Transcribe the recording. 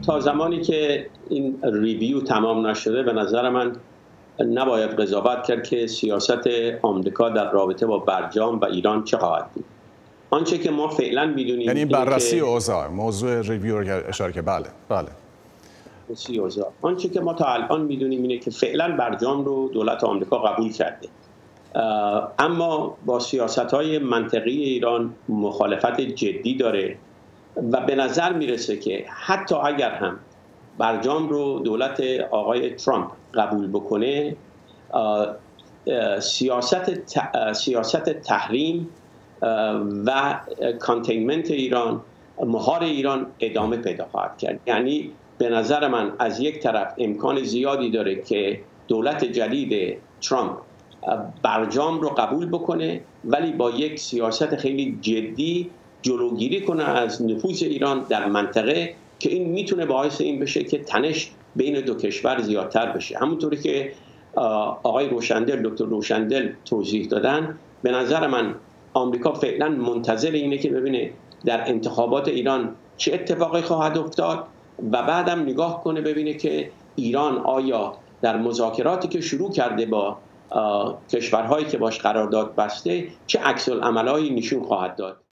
تا زمانی که این ریویو تمام نشده به نظر من نباید قضاوت کرد که سیاست آمریکا در رابطه با برجام و ایران چه خواهد بود. آنچه که ما فعلا میدونیم، یعنی بررسی اوضاع، موضوع ریویو رو اشاره که بله بررسی اوضاع، آنچه که ما تا الان میدونیم اینه که فعلا برجام رو دولت آمریکا قبول کرده، اما با سیاست‌های منطقی ایران مخالفت جدی داره و به نظر میرسه که حتی اگر هم برجام رو دولت آقای ترامپ قبول بکنه، سیاست تحریم و کانتینمنت ایران، مهار ایران ادامه پیدا خواهد کرد. یعنی به نظر من از یک طرف امکان زیادی داره که دولت جدید ترامپ برجام رو قبول بکنه، ولی با یک سیاست خیلی جدی جلوگیری کنه از نفوذ ایران در منطقه که این میتونه باعث این بشه که تنش بین دو کشور زیادتر بشه. همونطوری که آقای دکتر روشندل توضیح دادن، به نظر من آمریکا فعلا منتظر اینه که ببینه در انتخابات ایران چه اتفاقی خواهد افتاد و بعدم نگاه کنه ببینه که ایران آیا در مذاکراتی که شروع کرده با کشورهایی که باش قرارداد بسته چه عکس العملایی نشون خواهد داد.